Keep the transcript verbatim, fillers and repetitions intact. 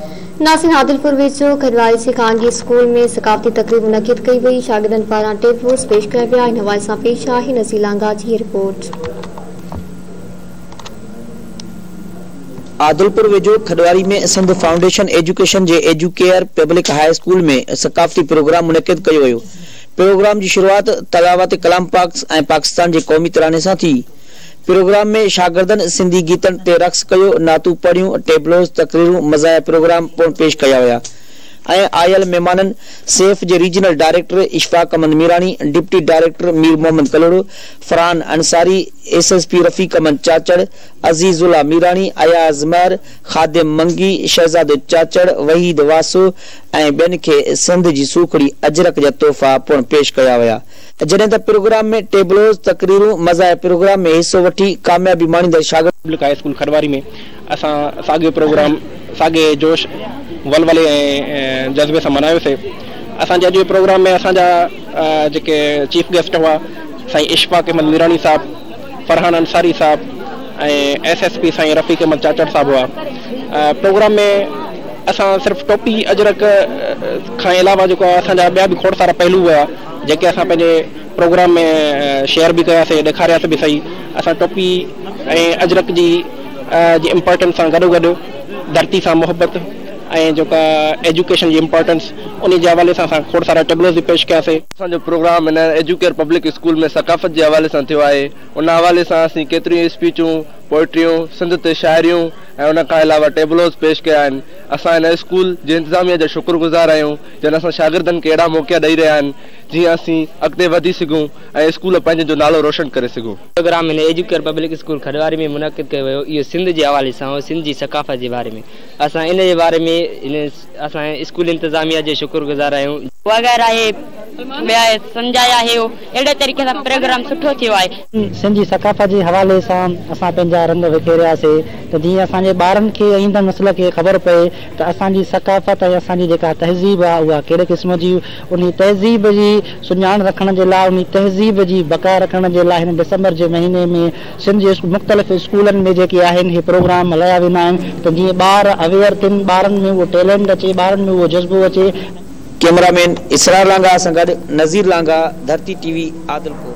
नासिन आदिलपुर वेझो खरवारी से खानगी स्कूल में सकाफती तकरीब मुनक़िद कई वई। शागिर्दन पारां टेबलोस पेश कया विया। इन हवाले सां पेश आहे नज़ीर लांगा जी रिपोर्ट। आदिलपुर वेझो खडवारी में सिंध फाउंडेशन एजुकेशन जे एजुकेयर पब्लिक हाई स्कूल में सकाफती प्रोग्राम मुनक़िद कयो वियो। प्रोग्राम की शुरुआत तलावत कलाम पाक ऐं पाकिस्तान के कौमी तराने से थी। प्रोग्राम में शागिर्दन सिंधी गीतन ते रक्स कयो, नातू पढ़ियों, टेबलोस तकरीरूं मज़ाया प्रोग्राम पेश कया विया। आयल मेहमानन सेफ के regional director Ishfaq Ahmed Mirani, deputy director Mir Mohammad Kalhoro, Farhan Ansari, S S P Rafiq Ahmed Chachar, Azizullah Mirani, Ayaz Mahar, Khadim मंगी, शहजाद चाचड़, वहीद वासो ऐं ॿियनि खे सिंध जी सूखड़ी अजरक जा तोहफ़ा पिण पेश कया विया। जॾहिं त प्रोग्राम में टेबलोस तकरीरूं मज़ाया प्रोग्राम में हिस्सो वठी कामयाबी माणींदड़ शागिर्द पब्लिक हाई स्कूल खरवारी में असां साॻियो प्रोग्राम साॻे जोश वलवले ऐं जज़्बे सां मनायोसीं। असांजे अॼु प्रोग्राम में असांजा जेके चीफ गेस्ट हुआ साईं इशफाक अहमद मीरानी साहब, फरहान अंसारी साहब ऐं एस एस पी साईं रफ़ीक अहमद चाचड़ साहब हुआ। प्रोग्राम में असां सिर्फ़ु टोपी अजरक खां अलावा जेको आहे असांजा ॿिया बि खोड़ सारा पहलू हुआ जेके असां पंहिंजे प्रोग्राम में शेयर भी कयासीं, ॾेखारियासीं बि सही। असां टोपी ऐं अजरक जी जी इम्पोर्टेंस सां गॾोगॾु धरती सां मोहब्बत ऐं जेका एजुकेशन जी इम्पोर्टेंस उन जे हवाले सां असां खोड़ सारा टेबलोस भी पेश कयासीं। असांजो प्रोग्राम हिन एजुकेयर पब्लिक स्कूल में सकाफ़त जे हवाले सां थियो आहे। उन हवाले सां असीं केतिरियूं स्पीचूं, पोइट्रियूं, सिंध ते शाइरियूं ऐं उन खां अलावा टेबलोस पेश कया आहिनि। असां हिन स्कूल जे इंतिज़ामिया जा शुक्रगुज़ार आहियूं जिन असां शागिर्दनि खे अहिड़ा मौक़ा ॾेई रहिया आहिनि जीअं असीं अॻिते वधी सघूं ऐं स्कूल पंहिंजो जो नालो रोशन करे सघूं। प्रोग्राम हिन एजुकेयर पब्लिक स्कूल खडवारी में मुनक़िद कयो वियो। इहो सिंध जे हवाले सां हो, सिंध जी सकाफ़त जे बारे में। असां इन जे बारे में इन असां स्कूल इंतिज़ामिया जे शुक्रगुज़ार आहियूं। वग़ैरह हे ॿिया सम्झाया है, अहिड़े तरीक़े सां प्रोग्राम सुठो थियो आहे। सिंध जी सकाफ़त जे हवाले सां असां पंहिंजा रंग विखेरियासीं त जीअं असांजे ॿारनि खे ईंदड़ नस्ल खे ख़बर पए त असांजी सकाफ़त ऐं असांजी जेका तहज़ीब आहे उहा कहिड़े क़िस्म जी, उन तहज़ीब जी सुञाण रखण जे लाइ, उन तहज़ीब जी बक़ाए रखण जे लाइ हिन दिसंबर जे महीने में सिंध जे मुख़्तलिफ़ स्कूलनि में जेके आहिनि हे प्रोग्राम हलाया वेंदा आहिनि त जीअं ॿार अवेयर थियनि, ॿारनि में उहो टैलेंट अचे, ॿारनि में उहो जज़्बो अचे। कैमरामैन इसरार लांगा सां गॾु नज़ीर लांगा, धरती टीवी, आदिलपुर।